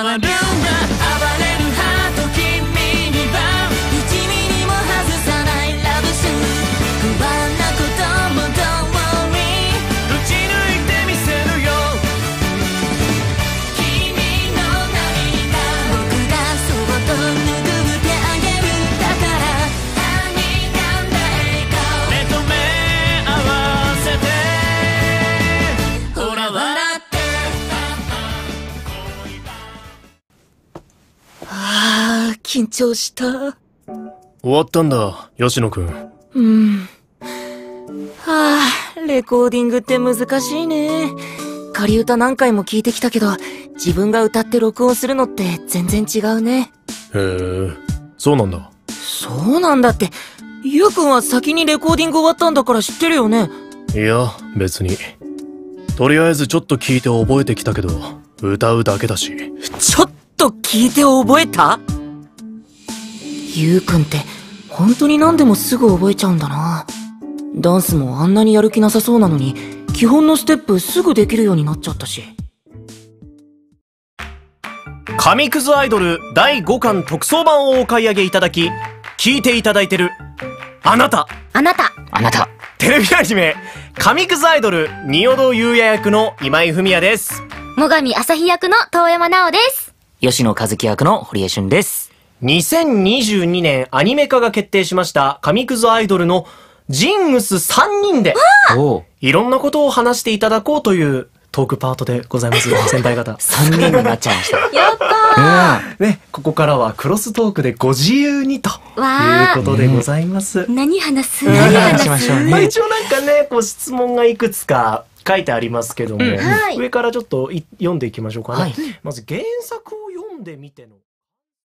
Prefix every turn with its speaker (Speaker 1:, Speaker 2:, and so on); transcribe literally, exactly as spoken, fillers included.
Speaker 1: わるんだ。暴れるハート君にはいちミリも外さないラブス。不安なことも Don't worry 打ち抜いてみせるよ。君の涙僕がそっと拭ってあげる。だから何なんだ笑顔目と目合わせてほら笑って。あー緊張した。
Speaker 2: 終わったんだ、吉野くん。
Speaker 1: うん。はあ、レコーディングって難しいね。仮歌何回も聞いてきたけど、自分が歌って録音するのって全然違うね。
Speaker 2: へえ、そうなんだ。
Speaker 1: そうなんだって、ゆうくんは先にレコーディング終わったんだから知ってるよね。
Speaker 2: いや、別に。とりあえずちょっと聞いて覚えてきたけど、歌うだけだし。
Speaker 1: ちょっと聞いて覚えた？ゆうくんって本当に何でもすぐ覚えちゃうんだな。ダンスもあんなにやる気なさそうなのに、基本のステップすぐできるようになっちゃったし。
Speaker 2: 神くずアイドルだいごかん特装版をお買い上げいただき、聞いていただいてるあなた、
Speaker 3: あなた、あなた。
Speaker 2: テレビアニメ神くずアイドル仁淀優也役の今井文也です。
Speaker 3: 最上朝日役の遠山奈緒です。
Speaker 1: 吉野和樹役の堀江俊です。
Speaker 2: にせんにじゅうにねんアニメ化が決定しました神くずアイドルのジングスさんにんでいろんなことを話していただこうというトークパートでございます。先輩方
Speaker 1: さんにんになっちゃいました。
Speaker 3: やった
Speaker 2: ー、ね、ここからはクロストークでご自由にということでございます。
Speaker 3: 何話す
Speaker 1: 何
Speaker 3: 何
Speaker 1: 話しま
Speaker 3: 話す
Speaker 1: しょうね。
Speaker 2: まあ、一応なんかね、こう質問がいくつか書いてありますけども、
Speaker 1: うん
Speaker 3: はい
Speaker 2: 上からちょっとい読んでいきましょうかね。
Speaker 1: はい
Speaker 2: まず原作を読んでみての